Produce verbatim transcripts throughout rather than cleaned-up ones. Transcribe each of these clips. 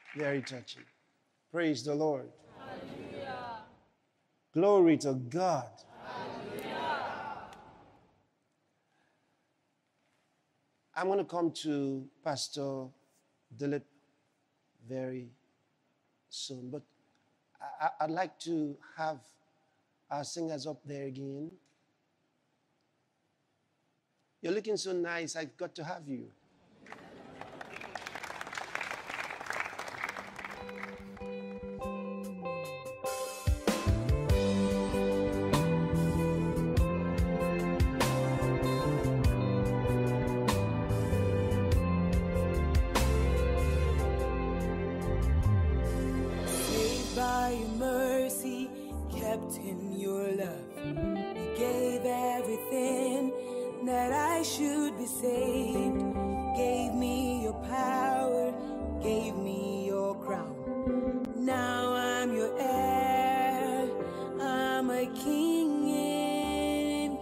Very touching. Praise the Lord. Hallelujah. Glory to God. Hallelujah. I'm going to come to Pastor Dilip very soon, but I, I'd like to have our singers up there again. You're looking so nice, I've got to have you. By your mercy, kept in your love. You gave everything that I should be saved. Gave me your power, gave me your crown. Now I'm your heir, I'm a king and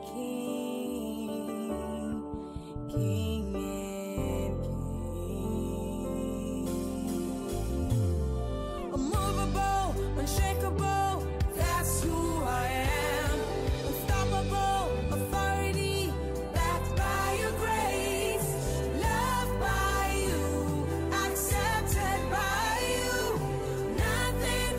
king, king and king. Unmovable, unshakable, that's who I am. Unstoppable, authority, backed by your grace. Loved by you, accepted by you. Nothing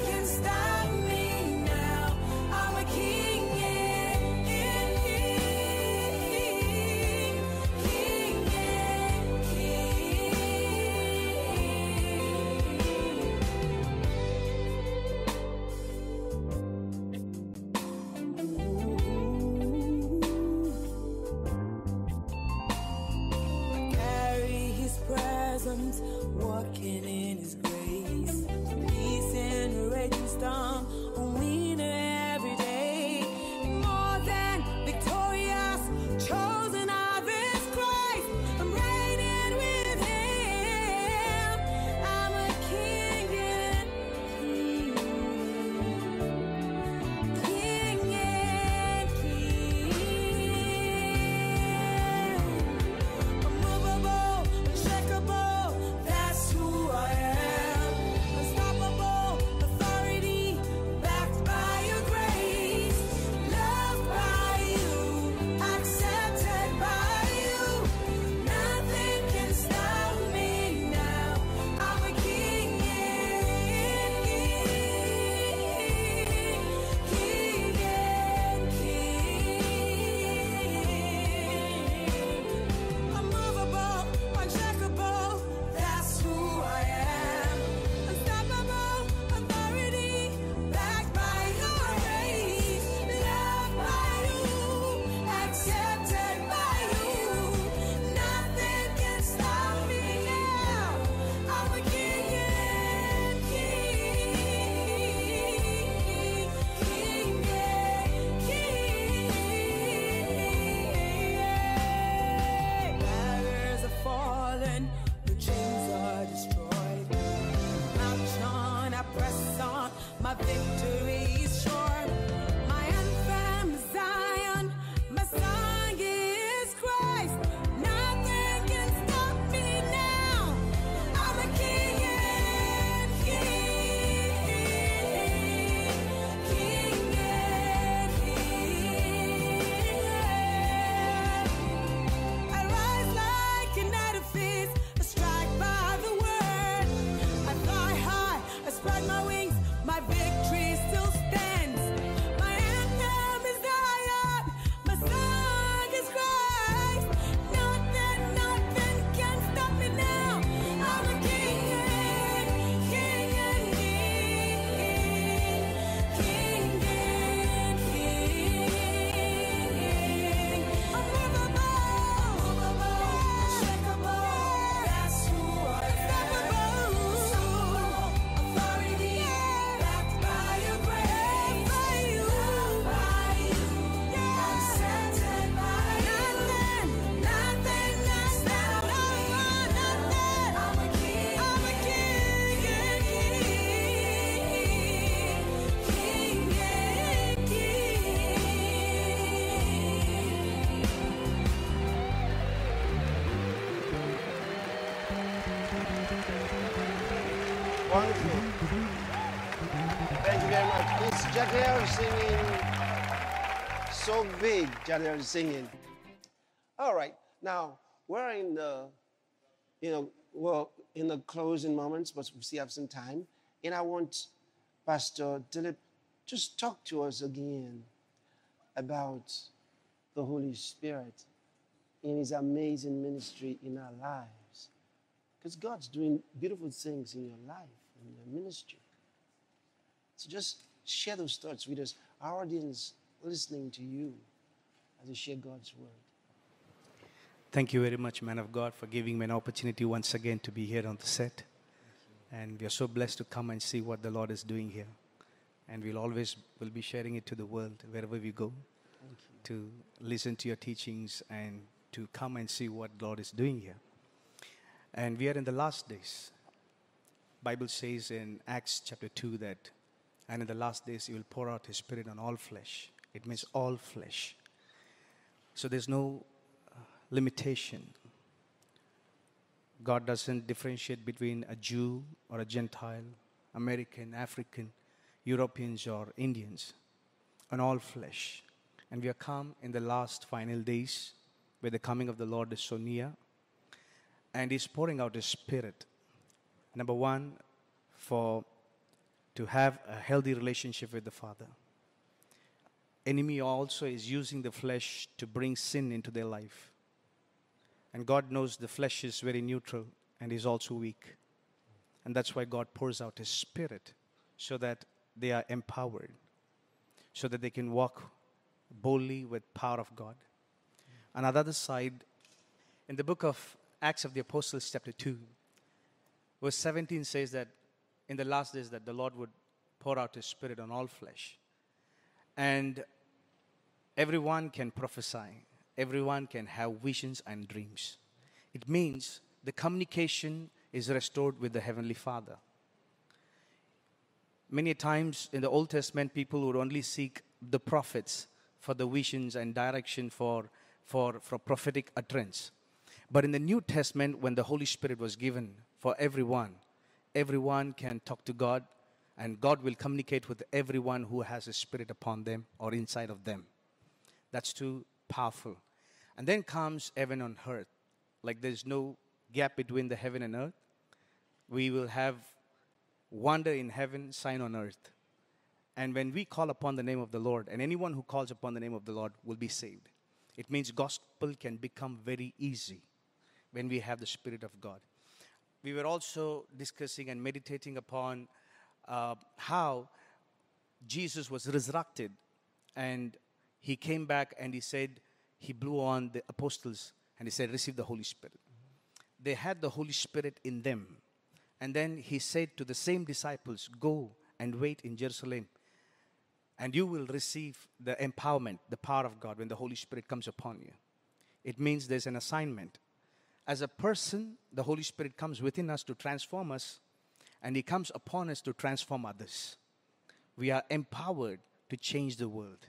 Wonderful. Thank you very much. It's Jadiel singing so big. Jadiel singing. All right. Now, we're in the, you know, well, in the closing moments, but we still have some time. And I want Pastor Dilip just talk to us again about the Holy Spirit in his amazing ministry in our lives. Because God's doing beautiful things in your life, in your ministry. So just share those thoughts with us, our audience listening to you as you share God's word. Thank you very much, man of God, for giving me an opportunity once again to be here on the set. And we are so blessed to come and see what the Lord is doing here. And we'll always will be sharing it to the world wherever we go, to listen to your teachings and to come and see what God is doing here. And we are in the last days. Bible says in Acts chapter two that, and in the last days he will pour out his Spirit on all flesh. It means all flesh. So there's no uh, limitation. God doesn't differentiate between a Jew or a Gentile, American, African, Europeans or Indians, on all flesh. And we are come in the last final days where the coming of the Lord is so near. And he's pouring out his Spirit. Number one, for to have a healthy relationship with the Father. Enemy also is using the flesh to bring sin into their life. And God knows the flesh is very neutral and is also weak. And that's why God pours out his Spirit so that they are empowered, so that they can walk boldly with power of God. And on the other side, in the book of Acts of the Apostles, chapter two, verse seventeen says that in the last days that the Lord would pour out his Spirit on all flesh. And everyone can prophesy. Everyone can have visions and dreams. It means the communication is restored with the Heavenly Father. Many times in the Old Testament, people would only seek the prophets for the visions and direction for, for, for prophetic utterance. But in the New Testament, when the Holy Spirit was given for everyone, everyone can talk to God, and God will communicate with everyone who has a Spirit upon them or inside of them. That's too powerful. And then comes heaven on earth. Like there's no gap between the heaven and earth. We will have wonder in heaven, sign on earth. And when we call upon the name of the Lord, and anyone who calls upon the name of the Lord will be saved. It means gospel can become very easy when we have the Spirit of God. We were also discussing and meditating upon uh, how Jesus was resurrected, and he came back and he said, he blew on the apostles and he said, receive the Holy Spirit. Mm-hmm. They had the Holy Spirit in them. And then he said to the same disciples, go and wait in Jerusalem, and you will receive the empowerment, the power of God when the Holy Spirit comes upon you. It means there's an assignment. As a person, the Holy Spirit comes within us to transform us, and he comes upon us to transform others. We are empowered to change the world.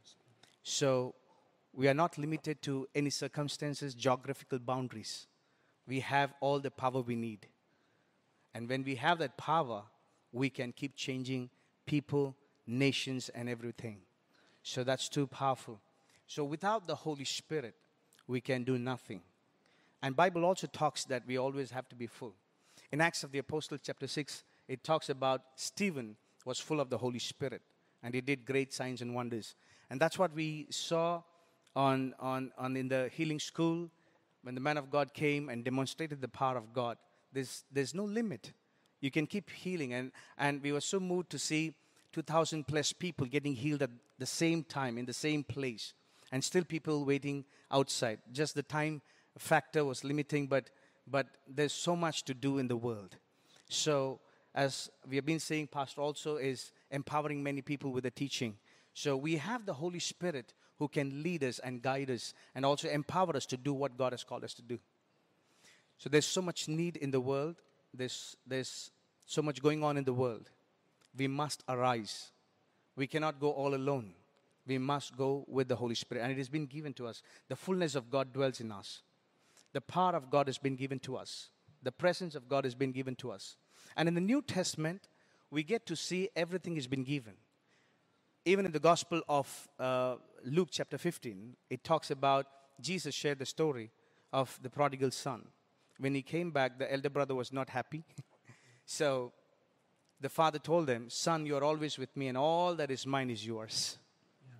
So we are not limited to any circumstances, geographical boundaries. We have all the power we need. And when we have that power, we can keep changing people, nations, and everything. So that's too powerful. So without the Holy Spirit, we can do nothing. And Bible also talks that we always have to be full. In Acts of the Apostles, chapter six, it talks about Stephen was full of the Holy Spirit, and he did great signs and wonders. And that's what we saw on, on, on in the healing school when the man of God came and demonstrated the power of God. There's, there's no limit. You can keep healing. And, and we were so moved to see two thousand plus people getting healed at the same time, in the same place. And still people waiting outside. Just the time factor was limiting, but, but there's so much to do in the world. So as we have been saying, Pastor also is empowering many people with the teaching. So we have the Holy Spirit who can lead us and guide us and also empower us to do what God has called us to do. So there's so much need in the world. There's, there's so much going on in the world. We must arise. We cannot go all alone. We must go with the Holy Spirit. And it has been given to us. The fullness of God dwells in us. The power of God has been given to us. The presence of God has been given to us. And in the New Testament, we get to see everything has been given. Even in the Gospel of uh, Luke chapter fifteen, it talks about Jesus shared the story of the prodigal son. When he came back, the elder brother was not happy. So the father told him, son, you are always with me and all that is mine is yours. Yeah.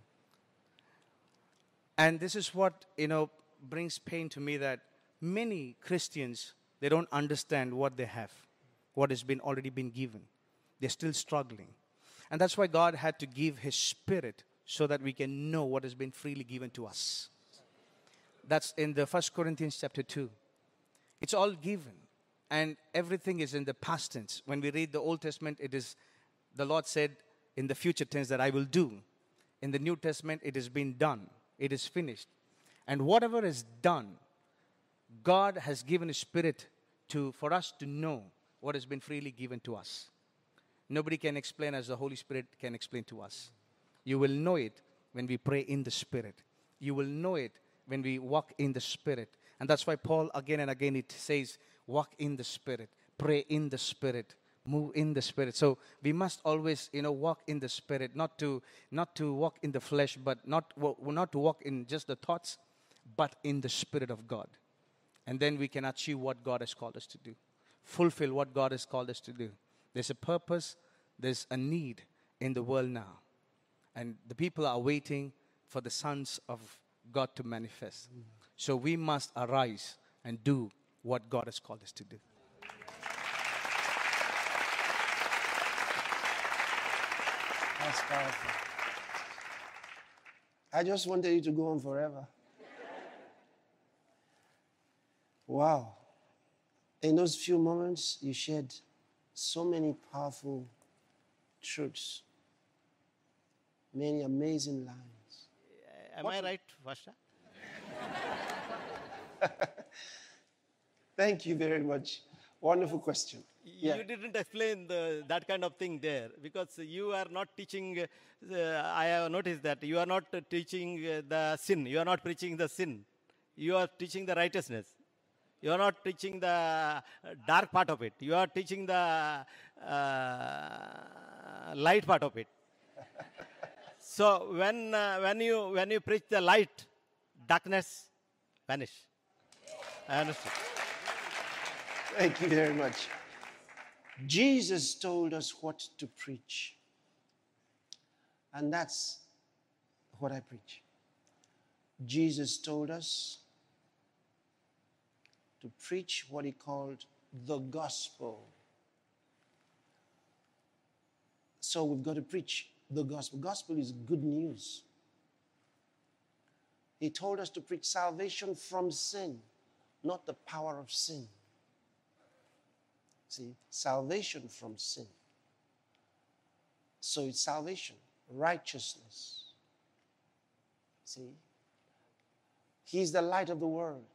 And this is what, you know, brings pain to me, that many Christians, they don't understand what they have, what has been already been given. They're still struggling. And that's why God had to give his Spirit so that we can know what has been freely given to us. That's in the First Corinthians chapter two. It's all given. And everything is in the past tense. When we read the Old Testament, it is, the Lord said in the future tense that I will do. In the New Testament, it has been done. It is finished. And whatever is done, God has given his Spirit to, for us to know what has been freely given to us. Nobody can explain as the Holy Spirit can explain to us. You will know it when we pray in the Spirit. You will know it when we walk in the Spirit. And that's why Paul, again and again, it says, walk in the Spirit, pray in the Spirit, move in the Spirit. So we must always, you know, walk in the Spirit, not to not to walk in the flesh, but not, not to walk in just the thoughts, but in the Spirit of God. And then we can achieve what God has called us to do, fulfill what God has called us to do. There's a purpose, there's a need in the world now. And the people are waiting for the sons of God to manifest. Mm. So we must arise and do what God has called us to do. That's powerful. I just wanted you to go on forever. Wow. In those few moments, you shared so many powerful truths, many amazing lines. Am what? I right, Pastor? Thank you very much. Wonderful question. You yeah. didn't explain the, that kind of thing there, because you are not teaching, uh, I have noticed that you are not teaching uh, the sin. You are not preaching the sin. You are teaching the righteousness. You are not teaching the dark part of it. You are teaching the uh, light part of it. So when, uh, when, you, when you preach the light, darkness vanish. I understand. Thank you very much. Jesus told us what to preach. And that's what I preach. Jesus told us to preach what he called the gospel. So we've got to preach the gospel. Gospel is good news. He told us to preach salvation from sin, not the power of sin. See, salvation from sin. So it's salvation, righteousness. See, he's the light of the world.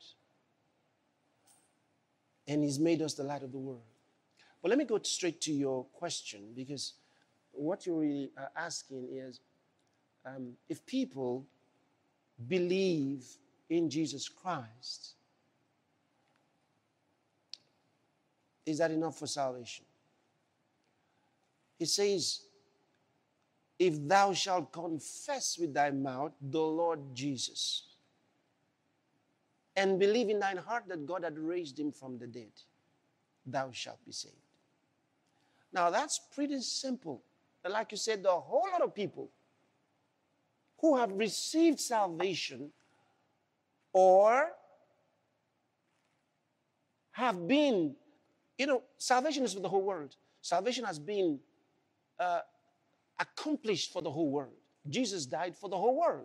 And he's made us the light of the world. But let me go straight to your question, because what you're really uh, asking is, um, if people believe in Jesus Christ, is that enough for salvation? It says, if thou shalt confess with thy mouth the Lord Jesus, and believe in thine heart that God had raised him from the dead, thou shalt be saved. Now that's pretty simple. And like you said, there are a whole lot of people who have received salvation or have been, you know, salvation is for the whole world. Salvation has been uh, accomplished for the whole world. Jesus died for the whole world.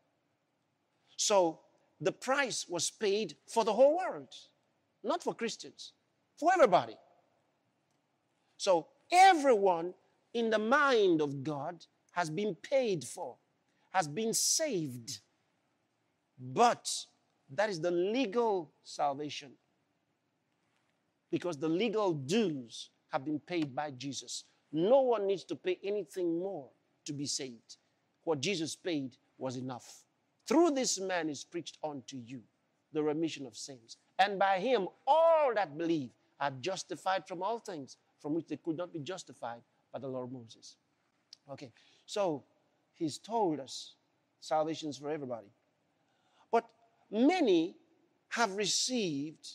So the price was paid for the whole world, not for Christians, for everybody. So everyone in the mind of God has been paid for, has been saved. But that is the legal salvation, because the legal dues have been paid by Jesus. No one needs to pay anything more to be saved. What Jesus paid was enough. Through this man is preached unto you the remission of sins. And by him all that believe are justified from all things from which they could not be justified by the law of Moses. Okay, so he's told us salvation is for everybody. But many have received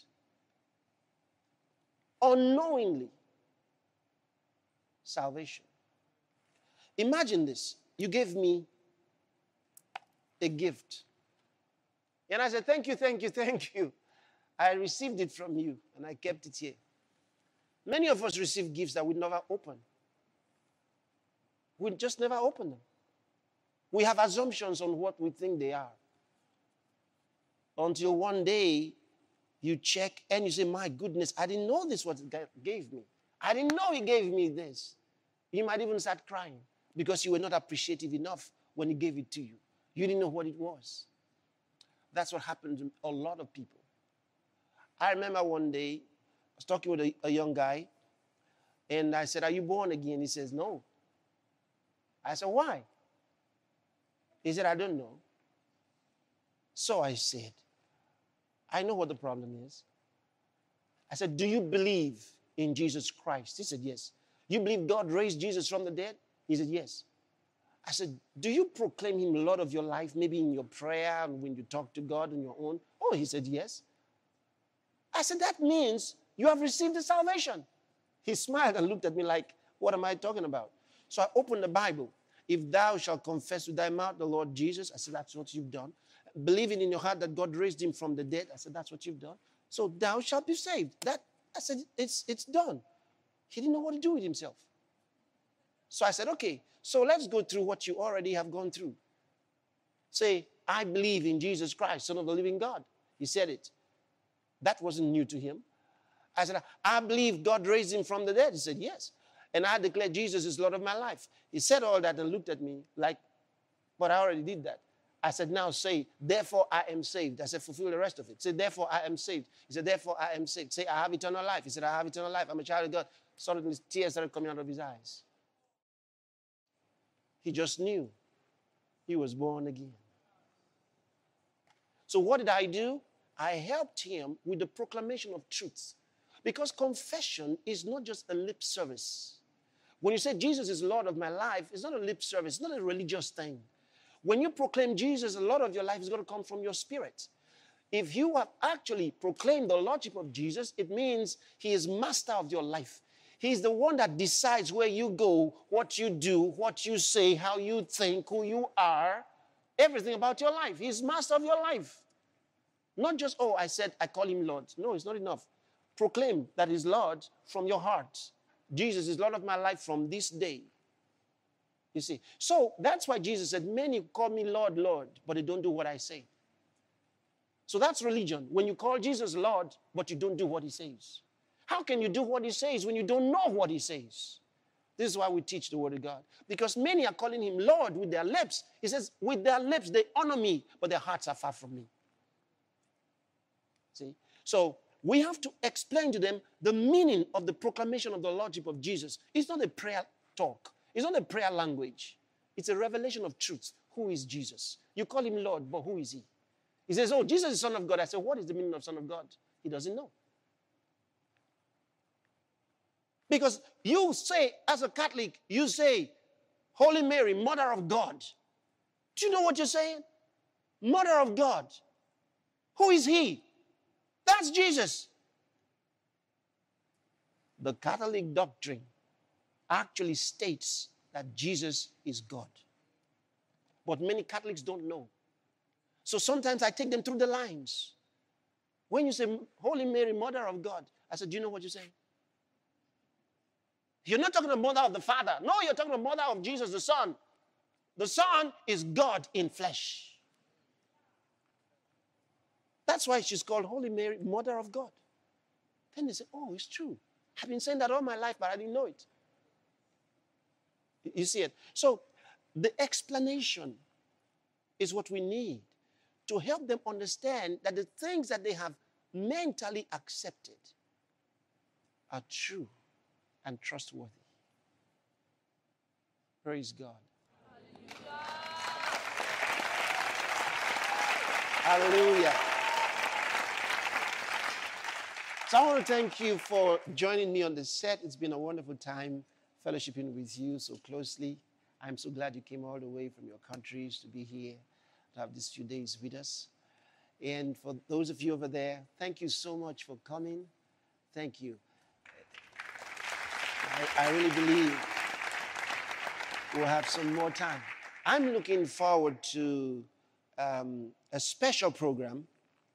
unknowingly salvation. Imagine this. You gave me a gift. And I said, thank you, thank you, thank you. I received it from you, and I kept it here. Many of us receive gifts that we never open. We just never open them. We have assumptions on what we think they are. Until one day, you check and you say, my goodness, I didn't know this was what God gave me. I didn't know he gave me this. You might even start crying because you were not appreciative enough when he gave it to you. You didn't know what it was. That's what happened to a lot of people. I remember one day, I was talking with a, a young guy, and I said, are you born again? He says, no. I said, why? He said, I don't know. So I said, I know what the problem is. I said, do you believe in Jesus Christ? He said, yes. You believe God raised Jesus from the dead? He said, yes. I said, do you proclaim him Lord of your life, maybe in your prayer and when you talk to God on your own? Oh, he said, yes. I said, that means you have received the salvation. He smiled and looked at me like, what am I talking about? So I opened the Bible. If thou shalt confess with thy mouth the Lord Jesus, I said, that's what you've done. Believing in your heart that God raised him from the dead, I said, that's what you've done. So thou shalt be saved. That, I said, it's, it's done. He didn't know what to do with himself. So I said, okay, so let's go through what you already have gone through. Say, I believe in Jesus Christ, Son of the living God. He said it. That wasn't new to him. I said, I believe God raised him from the dead. He said, yes. And I declare Jesus is Lord of my life. He said all that and looked at me like, but I already did that. I said, now say, therefore I am saved. I said, fulfill the rest of it. Say, therefore I am saved. He said, therefore I am saved. Say, I have eternal life. He said, I have eternal life. I'm a child of God. Suddenly tears started coming out of his eyes. He just knew he was born again. So what did I do? I helped him with the proclamation of truths. Because confession is not just a lip service. When you say Jesus is Lord of my life, it's not a lip service. It's not a religious thing. When you proclaim Jesus, a lot of your life is going to come from your spirit. If you have actually proclaimed the Lordship of Jesus, it means he is master of your life. He's the one that decides where you go, what you do, what you say, how you think, who you are, everything about your life. He's master of your life. Not just, oh, I said, I call him Lord. No, it's not enough. Proclaim that he's Lord from your heart. Jesus is Lord of my life from this day. You see. So that's why Jesus said, many call me Lord, Lord, but they don't do what I say. So that's religion. When you call Jesus Lord, but you don't do what he says. How can you do what he says when you don't know what he says? This is why we teach the word of God. Because many are calling him Lord with their lips. He says, with their lips they honor me, but their hearts are far from me. See? So we have to explain to them the meaning of the proclamation of the Lordship of Jesus. It's not a prayer talk. It's not a prayer language. It's a revelation of truth. Who is Jesus? You call him Lord, but who is he? He says, oh, Jesus is Son of God. I said, what is the meaning of Son of God? He doesn't know. Because you say, as a Catholic, you say, Holy Mary, Mother of God. Do you know what you're saying? Mother of God. Who is he? That's Jesus. The Catholic doctrine actually states that Jesus is God. But many Catholics don't know. So sometimes I take them through the lines. When you say, Holy Mary, Mother of God, I said, do you know what you're saying? You're not talking about mother of the Father. No, you're talking about mother of Jesus, the Son. The Son is God in flesh. That's why she's called Holy Mary, Mother of God. Then they say, oh, it's true. I've been saying that all my life, but I didn't know it. You see it? So the explanation is what we need to help them understand that the things that they have mentally accepted are true and trustworthy. Praise God. Hallelujah. Hallelujah. So I want to thank you for joining me on the set. It's been a wonderful time fellowshipping with you so closely. I'm so glad you came all the way from your countries to be here, to have these few days with us. And for those of you over there, thank you so much for coming. Thank you. I, I really believe we'll have some more time. I'm looking forward to um, a special program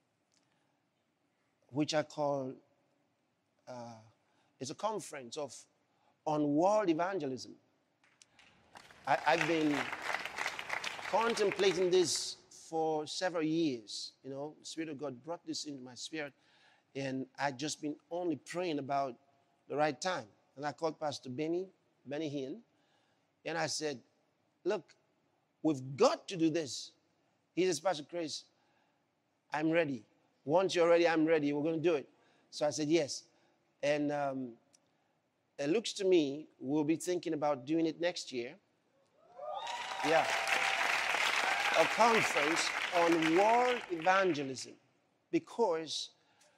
which I call, uh, it's a conference of on world evangelism. I, I've been contemplating this for several years. You know, the Spirit of God brought this into my spirit, and I've just been only praying about the right time. And I called Pastor Benny, Benny Hinn, and I said, look, we've got to do this. He says, Pastor Chris, I'm ready. Once you're ready, I'm ready. We're going to do it. So I said, yes. And um, it looks to me we'll be thinking about doing it next year. Yeah. A conference on world evangelism, because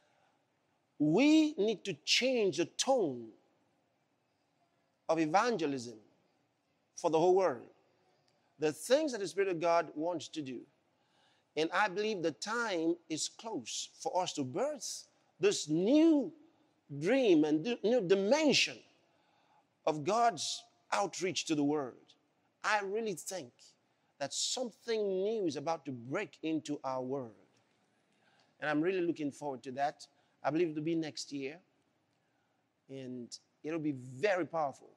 we need to change the tone of evangelism for the whole world. The things that the Spirit of God wants to do. And I believe the time is close for us to birth this new dream and new dimension of God's outreach to the world. I really think that something new is about to break into our world. And I'm really looking forward to that. I believe it'll be next year. And it'll be very powerful.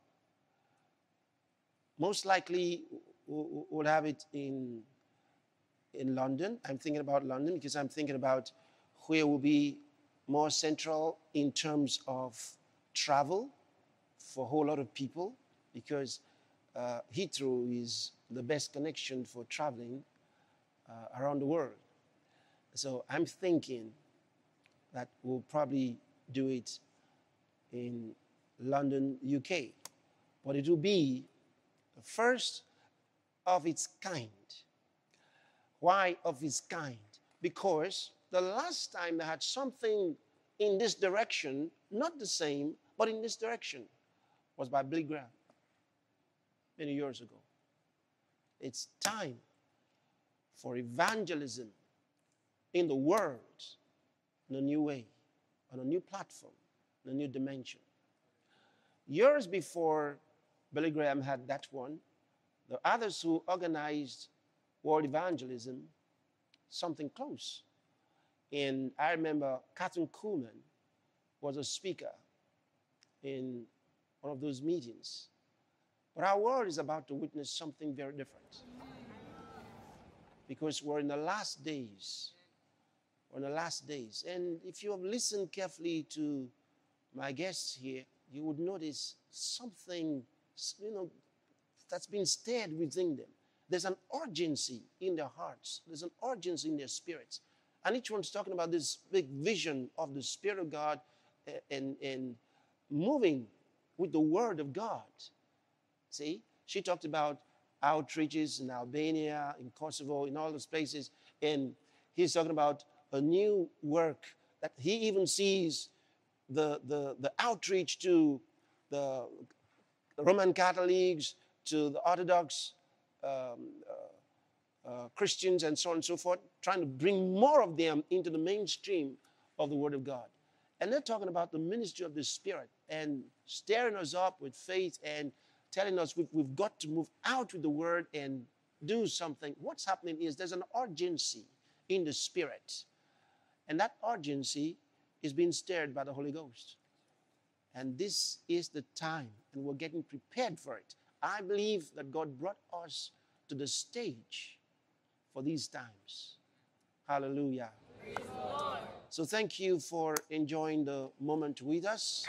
Most likely, we'll have it in, in London. I'm thinking about London because I'm thinking about where will be more central in terms of travel for a whole lot of people, because uh, Heathrow is the best connection for traveling uh, around the world. So I'm thinking that we'll probably do it in London, U K. But it will be the first of its kind. Why of its kind? Because the last time they had something in this direction, not the same, but in this direction, was by Billy Graham many years ago. It's time for evangelism in the world in a new way, on a new platform, in a new dimension. Years before Billy Graham had that one, the others who organized world evangelism, something close. And I remember Catherine Kuhlman was a speaker in one of those meetings. But our world is about to witness something very different. Because we're in the last days. We're in the last days. And if you have listened carefully to my guests here, you would notice something, you know, that's been stirred within them. There's an urgency in their hearts. There's an urgency in their spirits. And each one's talking about this big vision of the Spirit of God and, and moving with the Word of God. See, she talked about outreaches in Albania, in Kosovo, in all those places. And he's talking about a new work that he even sees the, the, the outreach to the Roman Catholics, to the Orthodox um, uh, uh, Christians, and so on and so forth, trying to bring more of them into the mainstream of the Word of God. And they're talking about the ministry of the Spirit and stirring us up with faith and telling us we've, we've got to move out with the Word and do something. What's happening is there's an urgency in the Spirit. And that urgency is being stirred by the Holy Ghost. And this is the time, and we're getting prepared for it. I believe that God brought us to the stage for these times. Hallelujah. So thank you for enjoying the moment with us.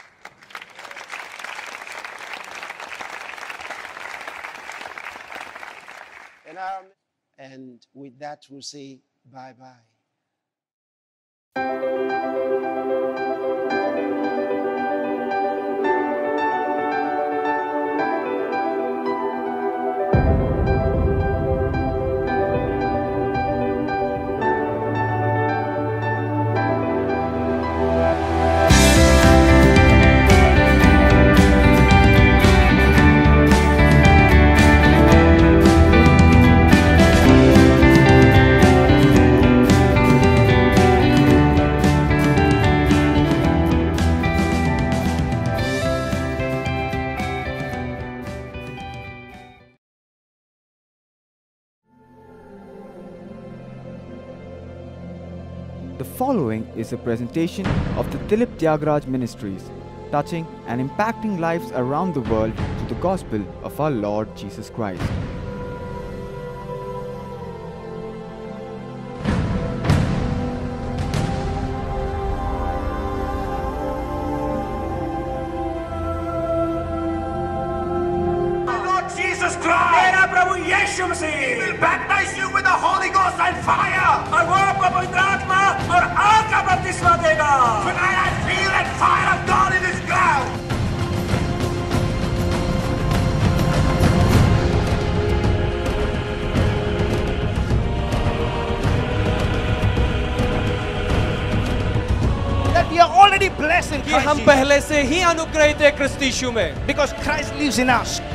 And, um, and with that, we'll say bye-bye. Bye. following is a presentation of the Dilip Thyagaraj Ministries, touching and impacting lives around the world through the gospel of our Lord Jesus Christ. Lord Jesus Christ, मेरा प्रभु यीशु मसीह, He will baptize you with the Holy Ghost and fire, और वो आपको पवित्र आत्मा और आग का बपतिस्मा देगा. Tonight I feel that fire of God in this ground. That we are already blessed in कि Christ हम Jesus. पहले से ही अनुग्रहित है क्रिस्त यीशु में, Because Christ lives in us.